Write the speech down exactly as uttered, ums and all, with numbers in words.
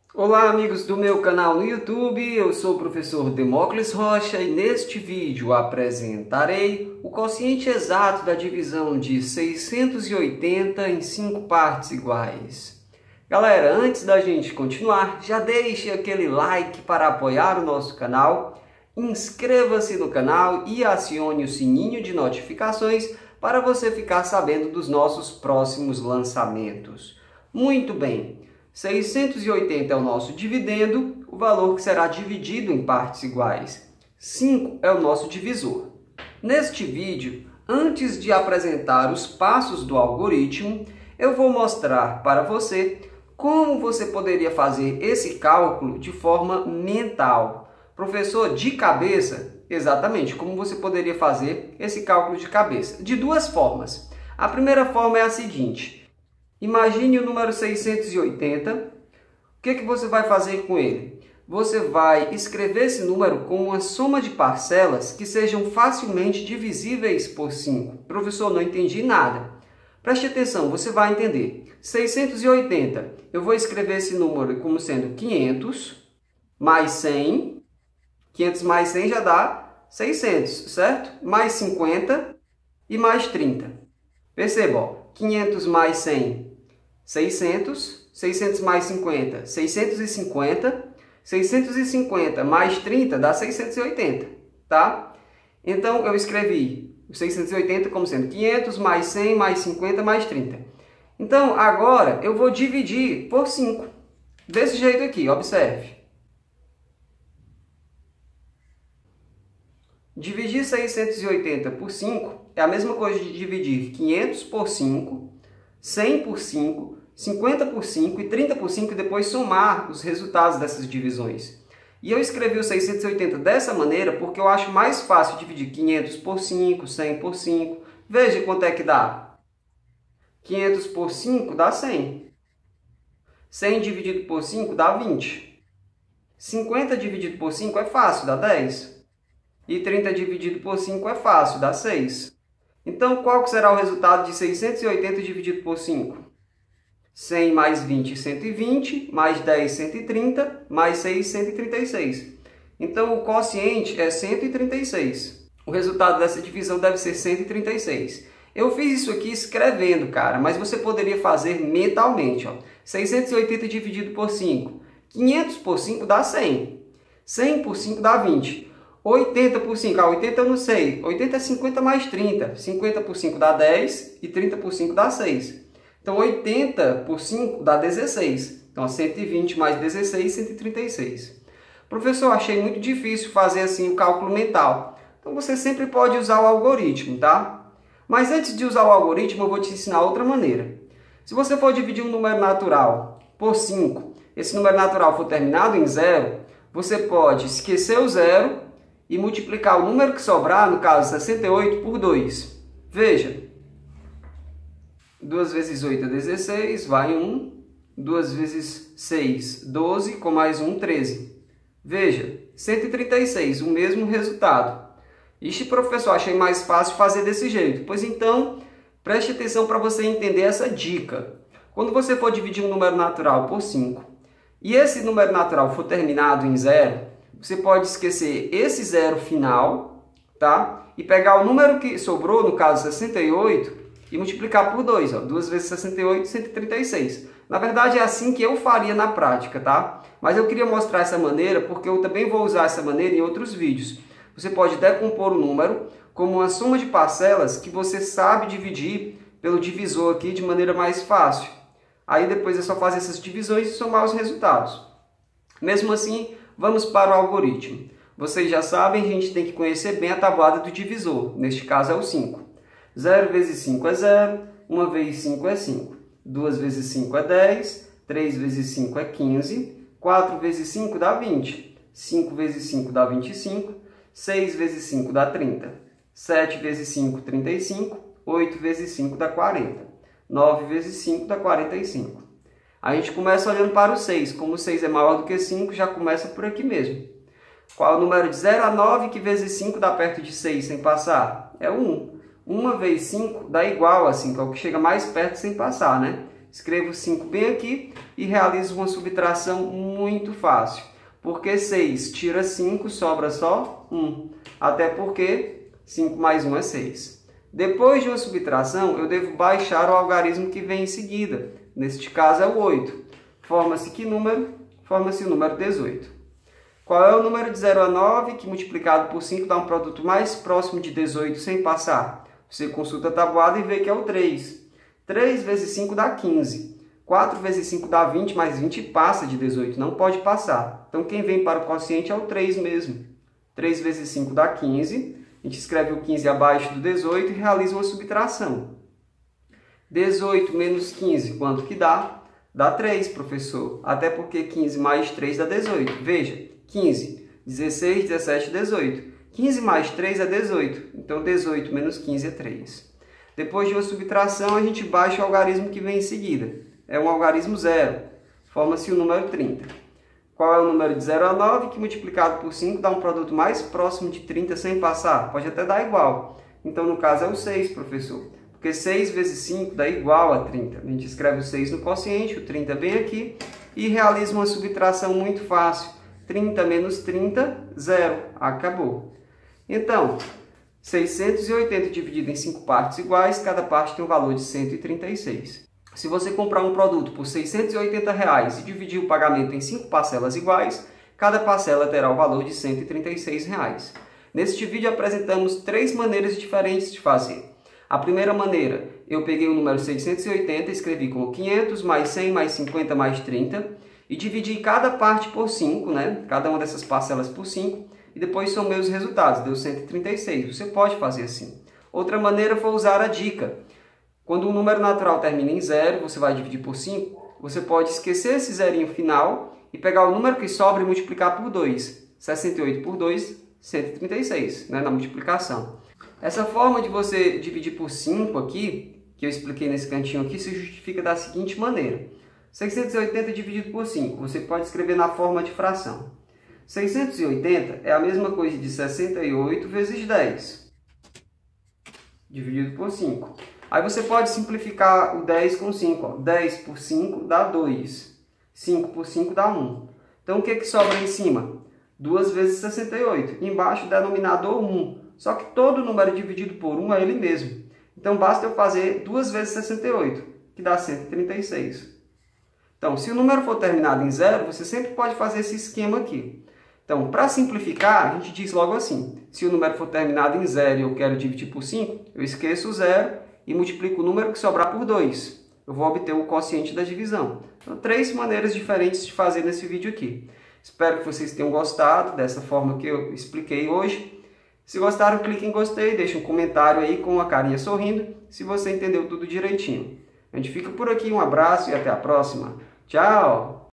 Olá amigos do meu canal no YouTube, eu sou o professor Demócles Rocha e neste vídeo apresentarei o quociente exato da divisão de seiscentos e oitenta em cinco partes iguais. Galera, antes da gente continuar, já deixe aquele like para apoiar o nosso canal, inscreva-se no canal e acione o sininho de notificações para você ficar sabendo dos nossos próximos lançamentos. Muito bem! seiscentos e oitenta é o nosso dividendo, o valor que será dividido em partes iguais. cinco é o nosso divisor. Neste vídeo, antes de apresentar os passos do algoritmo, eu vou mostrar para você como você poderia fazer esse cálculo de forma mental. Professor, de cabeça? Exatamente, como você poderia fazer esse cálculo de cabeça? De duas formas. A primeira forma é a seguinte. Imagine o número seiscentos e oitenta. O que, que você vai fazer com ele? Você vai escrever esse número com uma soma de parcelas que sejam facilmente divisíveis por cinco. Professor, não entendi nada. Preste atenção, você vai entender. seiscentos e oitenta, eu vou escrever esse número como sendo quinhentos mais cem. quinhentos mais cem já dá seiscentos, certo? Mais cinquenta e mais trinta. Perceba, ó, quinhentos mais cem, seiscentos, seiscentos mais cinquenta, seiscentos e cinquenta, seiscentos e cinquenta mais trinta dá seiscentos e oitenta, tá? Então, eu escrevi o seiscentos e oitenta como sendo quinhentos mais cem mais cinquenta mais trinta. Então, agora eu vou dividir por cinco. Desse jeito aqui, observe. Dividir seiscentos e oitenta por cinco é a mesma coisa de dividir quinhentos por cinco, cem por cinco, cinquenta por cinco e trinta por cinco e depois somar os resultados dessas divisões. E eu escrevi o seiscentos e oitenta dessa maneira porque eu acho mais fácil dividir quinhentos por cinco, cem por cinco. Veja quanto é que dá. quinhentos por cinco dá cem. cem dividido por cinco dá vinte. cinquenta dividido por cinco é fácil, dá dez. E trinta dividido por cinco é fácil, dá seis. Então, qual será o resultado de seiscentos e oitenta dividido por cinco? cem mais vinte, cento e vinte, mais dez, cento e trinta, mais seis, cento e trinta e seis. Então, o quociente é cento e trinta e seis. O resultado dessa divisão deve ser cento e trinta e seis. Eu fiz isso aqui escrevendo, cara, mas você poderia fazer mentalmente. Ó. seiscentos e oitenta dividido por cinco. quinhentos por cinco dá cem. cem por cinco dá vinte. oitenta por cinco, ah, oitenta eu não sei, oitenta é cinquenta mais trinta, cinquenta por cinco dá dez e trinta por cinco dá seis. Então oitenta por cinco dá dezesseis, então cento e vinte mais dezesseis, cento e trinta e seis. Professor, achei muito difícil fazer assim o cálculo mental, então você sempre pode usar o algoritmo, tá? Mas antes de usar o algoritmo eu vou te ensinar outra maneira. Se você for dividir um número natural por cinco, esse número natural for terminado em zero, você pode esquecer o zero e multiplicar o número que sobrar, no caso sessenta e oito, por dois. Veja, duas vezes oito é dezesseis, vai um. duas vezes seis, doze, com mais um, treze. Veja, cento e trinta e seis, o mesmo resultado. Ixi, professor, achei mais fácil fazer desse jeito. Pois então, preste atenção para você entender essa dica. Quando você for dividir um número natural por cinco, e esse número natural for terminado em zero, você pode esquecer esse zero final, tá? E pegar o número que sobrou, no caso sessenta e oito, e multiplicar por dois. Ó. duas vezes sessenta e oito, cento e trinta e seis. Na verdade, é assim que eu faria na prática, tá? Mas eu queria mostrar essa maneira porque eu também vou usar essa maneira em outros vídeos. Você pode decompor o número como uma soma de parcelas que você sabe dividir pelo divisor aqui de maneira mais fácil. Aí depois é só fazer essas divisões e somar os resultados. Mesmo assim, vamos para o algoritmo. Vocês já sabem, a gente tem que conhecer bem a tabuada do divisor. Neste caso é o cinco. zero vezes cinco é zero. uma vezes cinco é cinco. duas vezes cinco é dez. três vezes cinco é quinze. quatro vezes cinco dá vinte. cinco vezes cinco dá vinte e cinco. seis vezes cinco dá trinta. sete vezes cinco, trinta e cinco. oito vezes cinco dá quarenta. nove vezes cinco dá quarenta e cinco. A gente começa olhando para o seis. Como o seis é maior do que cinco, já começa por aqui mesmo. Qual é o número de zero a nove que vezes cinco dá perto de seis sem passar? É um. um vezes cinco dá igual a cinco, é o que chega mais perto sem passar, né? Escrevo cinco bem aqui e realizo uma subtração muito fácil. Porque seis tira cinco, sobra só um. Até porque cinco mais um é seis. Depois de uma subtração, eu devo baixar o algarismo que vem em seguida. Neste caso é o oito. Forma-se que número? Forma-se o número dezoito. Qual é o número de zero a nove que multiplicado por cinco dá um produto mais próximo de dezoito sem passar? Você consulta a tabuada e vê que é o três. três vezes cinco dá quinze. quatro vezes cinco dá vinte, mas vinte passa de dezoito, não pode passar. Então, quem vem para o quociente é o três mesmo. três vezes cinco dá quinze. A gente escreve o quinze abaixo do dezoito e realiza uma subtração. dezoito menos quinze, quanto que dá? Dá três, professor. Até porque quinze mais três dá dezoito. Veja, quinze, dezesseis, dezessete, dezoito. quinze mais três é dezoito. Então, dezoito menos quinze é três. Depois de uma subtração, a gente baixa o algarismo que vem em seguida. É um algarismo zero. Forma-se o número trinta. Qual é o número de zero a nove que multiplicado por cinco dá um produto mais próximo de trinta sem passar? Pode até dar igual. Então, no caso, é o seis, professor. Porque seis vezes cinco dá igual a trinta. A gente escreve o seis no quociente, o trinta bem aqui, e realiza uma subtração muito fácil. trinta menos trinta, zero. Acabou. Então, seiscentos e oitenta dividido em cinco partes iguais, cada parte tem um valor de cento e trinta e seis. Se você comprar um produto por seiscentos e oitenta reais e dividir o pagamento em cinco parcelas iguais, cada parcela terá o valor de cento e trinta e seis reais. Neste vídeo apresentamos três maneiras diferentes de fazer. A primeira maneira, eu peguei o número seiscentos e oitenta, escrevi como quinhentos mais cem mais cinquenta mais trinta e dividi cada parte por cinco, né? Cada uma dessas parcelas por cinco, e depois somei os resultados, deu cento e trinta e seis. Você pode fazer assim. Outra maneira foi usar a dica. Quando um número natural termina em zero, você vai dividir por cinco, você pode esquecer esse zerinho final e pegar o número que sobra e multiplicar por dois. sessenta e oito por dois, cento e trinta e seis, né, na multiplicação. Essa forma de você dividir por cinco aqui, que eu expliquei nesse cantinho aqui, se justifica da seguinte maneira. seiscentos e oitenta dividido por cinco, você pode escrever na forma de fração. seiscentos e oitenta é a mesma coisa de sessenta e oito vezes dez, dividido por cinco. Aí você pode simplificar o dez com cinco. Ó. dez por cinco dá dois. cinco por cinco dá um. Então, o que, que sobra em cima? duas vezes sessenta e oito. Embaixo, denominador um. Só que todo número dividido por um é ele mesmo. Então, basta eu fazer duas vezes sessenta e oito, que dá cento e trinta e seis. Então, se o número for terminado em zero, você sempre pode fazer esse esquema aqui. Então, para simplificar, a gente diz logo assim. Se o número for terminado em zero e eu quero dividir por cinco, eu esqueço o zero e multiplico o número que sobrar por dois. Eu vou obter o quociente da divisão. Então, três maneiras diferentes de fazer nesse vídeo aqui. Espero que vocês tenham gostado dessa forma que eu expliquei hoje. Se gostaram, clique em gostei, deixe um comentário aí com uma carinha sorrindo, se você entendeu tudo direitinho. A gente fica por aqui, um abraço e até a próxima. Tchau!